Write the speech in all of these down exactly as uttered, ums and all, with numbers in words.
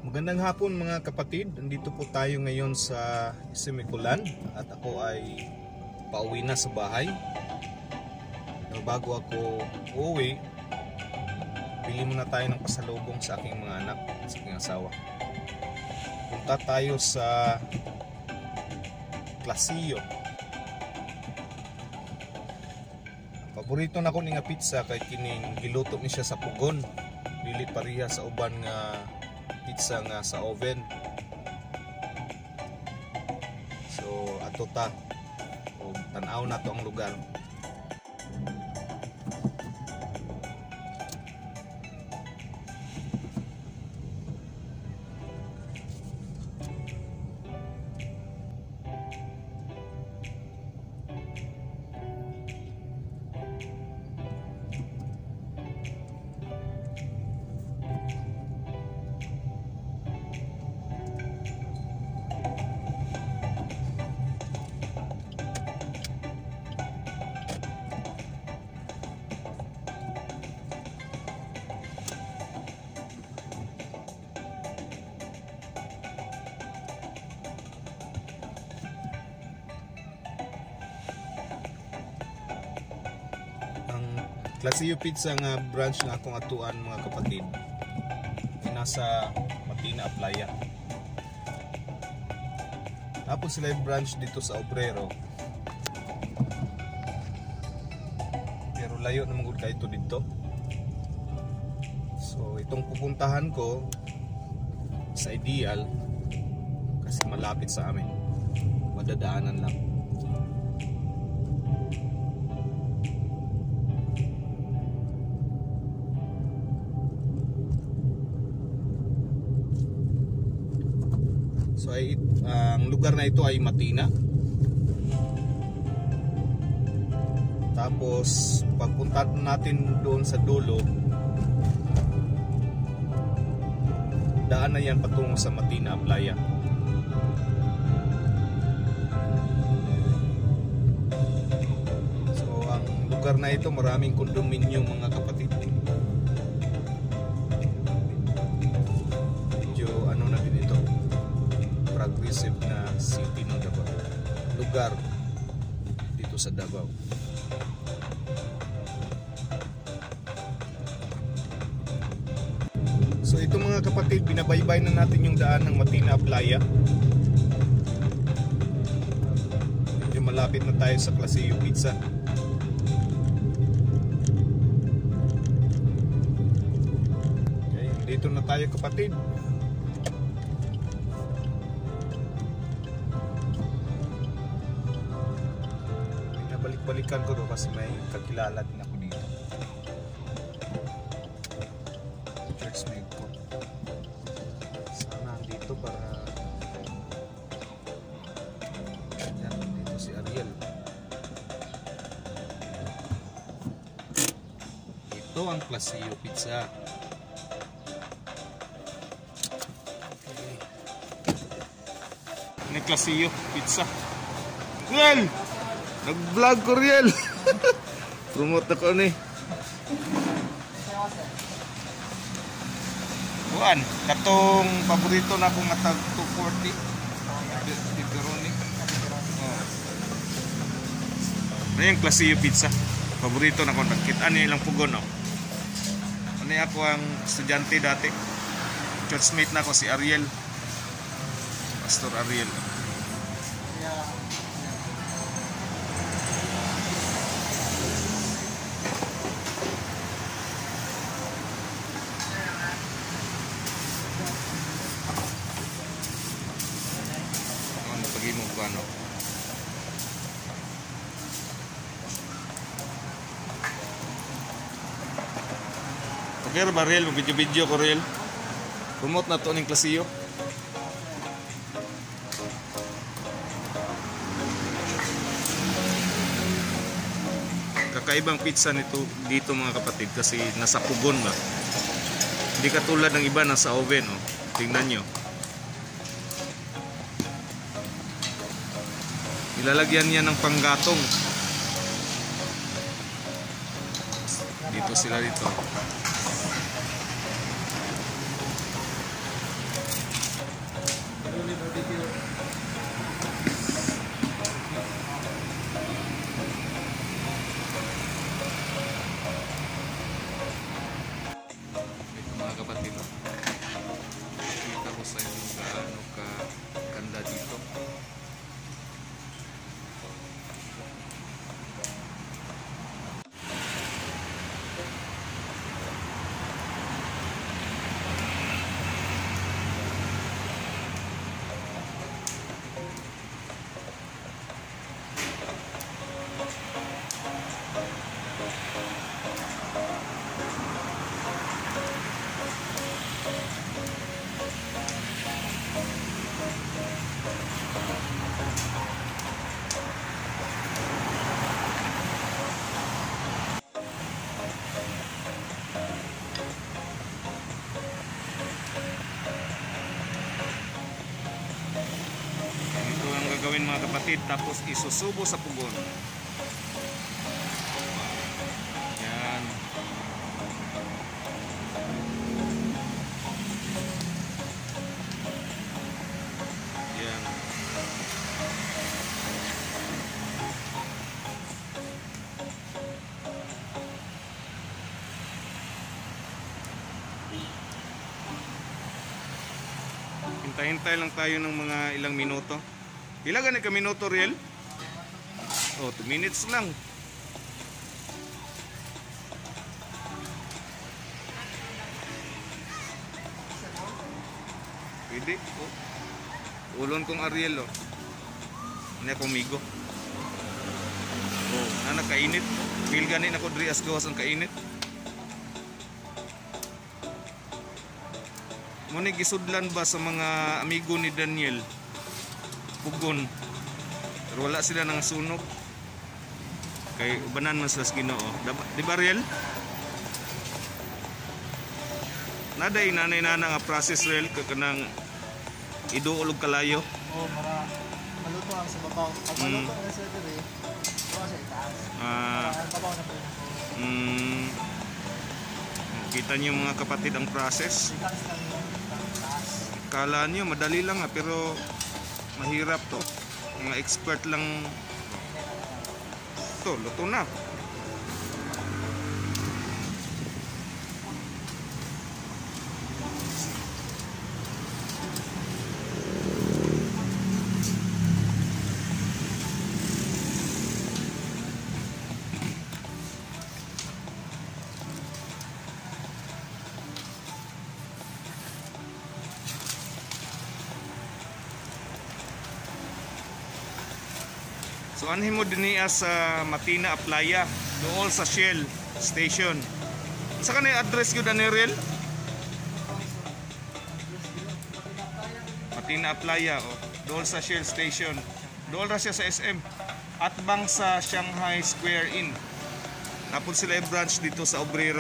Magandang hapon mga kapatid, nandito po tayo ngayon sa Simikulan at ako ay pauwi na sa bahay. Pero bago ako uuwi, bili muna tayo ng pasalubong sa aking mga anak at sa aking asawa. Punta tayo sa Clasillo. Paborito na ko ni nga pizza kay kining giluto ni siya sa pugon. Dili pareha sa uban nga pizza nga sa oven. So ato ta o tan-aw na to ang lugar. Clasillo Pizza nga branch na akong atuan mga kapatid, nasa Matina Playa. Tapos sila yung branch dito sa Obrero, pero layo naman gud kayo dito. So itong pupuntahan ko sa Ideal kasi malapit sa amin, madadaanan lang. So ay, uh, ang lugar na ito ay Matina. Tapos pagpunta natin doon sa dulo, daan na yan patungo sa Matina Playa. So ang lugar na ito maraming kondominium mga kapatid. Medyo ano na din ito, progressive na city ng Davao, lugar dito sa Davao. So ito mga kapatid, binabaybay na natin yung daan ng Matina Playa. Medyo malapit na tayo sa Clasillo Pizza. Okay, dito na tayo kapatid. Balikan ko doon kasi may kakilala din ako dito. Churchmate ko. Sana dito para yan, dito si Ariel. Ito ang Clasillo Pizza. Okay. Ini Clasillo Pizza. Ariel! Nag-vlog ko Riel. Promote ako ni. Buwan, katong paborito na akong matag two forty. Pepperoni. Oh. Ano yung Clasillo Pizza? Paborito na akong nagkit. Ano yung ilang pugon, no? Ano yung ako ang estudyante dati? Churchmate na ako si Ariel. Pastor Ariel. Mo ko ano. Okay ba Riel, video-video ko Riel. Promote na to ning Clasillo. Kakaibang pizza nito dito mga kapatid kasi nasa pugon ba. Hindi katulad ng iba nasa oven, oh. Tingnan nyo. Ilalagyan niya ng panggatong. Dito sila dito. kapatid. Kita ko sa inyo gaano ka ganda dito. Gawin mga kapatid, tapos isusubo sa pugon. Yan. Yan. Hintay-hintay lang tayo ng mga ilang minuto. Ilan ganit ka minuto, Riel? Oh, two minutes lang. Pwede. Oh. Ulon kong Ariel, oh. Ano akong migo. Oh, na nakainit. Feel ganin ako diri as gawas ang kainit. Muna gisudlan ba sa mga amigo ni Daniel? Pugon. Pero wala sila nang sunog. Kay ubanan man sila sa Ginoo. Di ba, Riel? Naday nanay-nana nga process, Riel, kanang iduolog kalayo. Oo, para maluto ang sa babaw. Pag maluto ang sa diri, ito sa itaas. Ah, Ang babaw na po. mm, kita niyo mga kapatid ang process. Itaas lang yung itaas. Kala niyo madali lang ha, pero mahirap to. Mga expert lang. To, luto na. So anhin mo din sa Matina Aplaya, dool sa Shell Station. Sa kanay address ko Daniel? Matina Aplaya, oh. Dool sa Shell Station. Dool ra siya sa S M. At bang sa Shanghai Square Inn. Napun sila yung branch dito sa Obrero.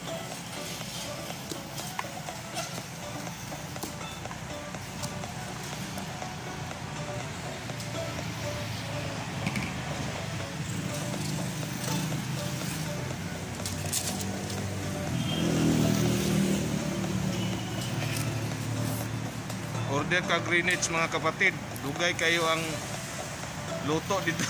Order ka Greenwich mga kapatid. Dugay kayo ang luto dito.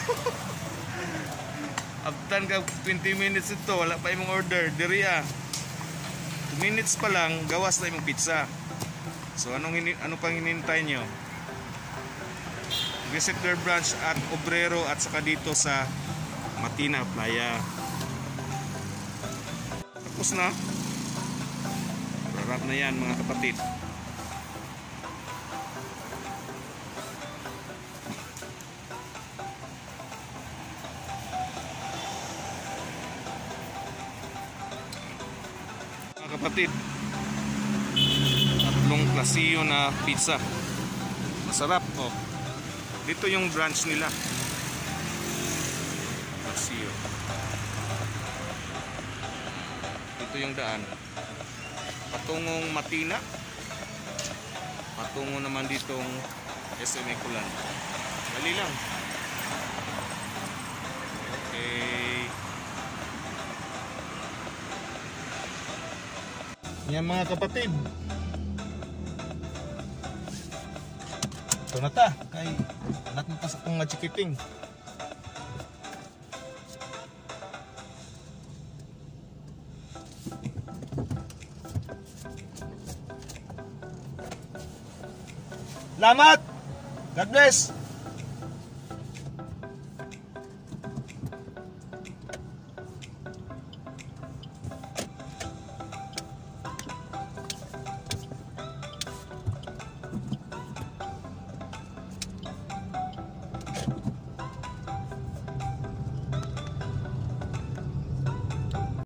After ka twenty minutes ito, wala pa imong order. Diri ah. two minutes pa lang, gawas na imong pizza. So anong hini ano pang hinintay nyo? Visit their branch at Obrero at saka dito sa Matina Playa. Tapos na. Rarap na yan mga kapatid. Kapatid, tatlong klasiyo na pizza, masarap. Oh, dito yung branch nila, klasiyo. Dito yung daan patungong Matina, patungo naman ditong S M Ekulan. Dali lang. Okay. Yan mga kapatid. Ito na ta. Kay anak mo pa sa itong chikiting. Salamat! God bless!